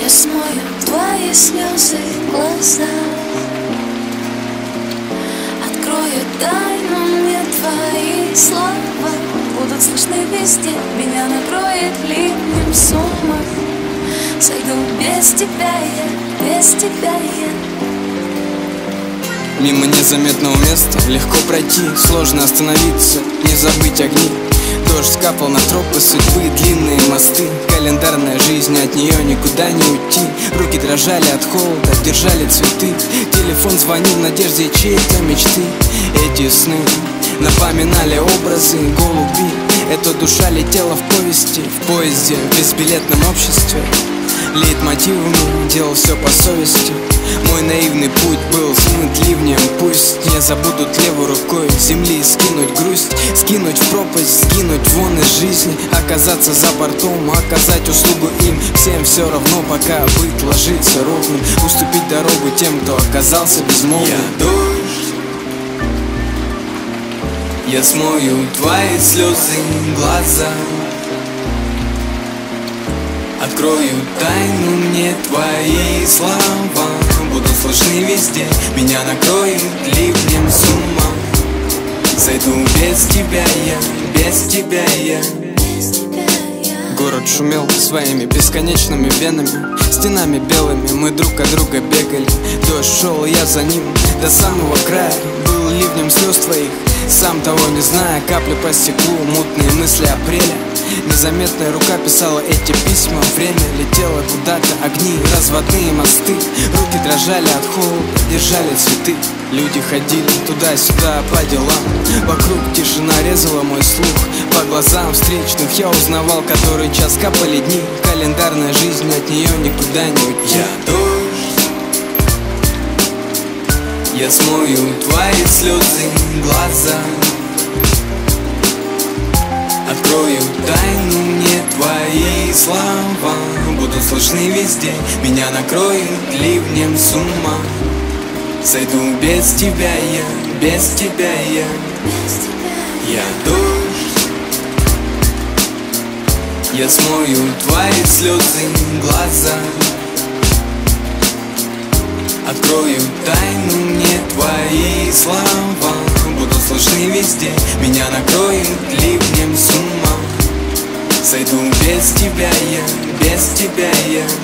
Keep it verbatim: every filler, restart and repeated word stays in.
Я смою твои слезы глаза, открою тайну мне твои слова. Будут слышны везде, меня накроет ливнем с ума. Сойду без тебя я, без тебя я. Мимо незаметного места легко пройти, сложно остановиться, не забыть огни. Дождь капал на тропы судьбы, длинные мосты. Календарная жизнь, от нее никуда не уйти. Руки дрожали от холода, держали цветы. Телефон звонил в надежде чьей-то мечты. Эти сны напоминали образы голуби. Эта душа летела в повести, в поезде, в безбилетном обществе. Лейтмотивами делал все по совести. Мой наивный путь был смыт ливнем. Пусть не забудут левой рукой земли скинуть грусть, скинуть в пропасть, скинуть вон из жизни. Оказаться за бортом, оказать услугу им. Всем все равно, пока быт ложится ровным. Уступить дорогу тем, кто оказался безмолвным. Я дождь, я смою твои слезы глаза, открою тайну мне твои слова. Будут слышны везде, меня накроет ливнем с ума. Сойду без тебя я, без тебя я. Город шумел своими бесконечными венами, стенами белыми мы друг от друга бегали. Дождь шел, я за ним до самого края. Был ливнем слез твоих, сам того не зная. Капли по стеклу, мутные мысли апреля. Незаметная рука писала эти письма. Время летело куда-то, огни, разводные мосты. Руки дрожали от холода, держали цветы. Люди ходили туда-сюда по делам. Вокруг тишина резала мой слух. По глазам встречных я узнавал, который час капали дни. Календарная жизнь, от нее никуда не уйти. Я дождь, я смою твои слезы глаза, открою тайну мне твои слова. Будут слышны везде, меня накроет ливнем с ума. Сойду без тебя я, без тебя я. Я дождь, я смою твои слезы глаза, открою тайну мне твои слова. Будут слышны везде, меня накроет ливнем с ума. Сойду без тебя я, без тебя я.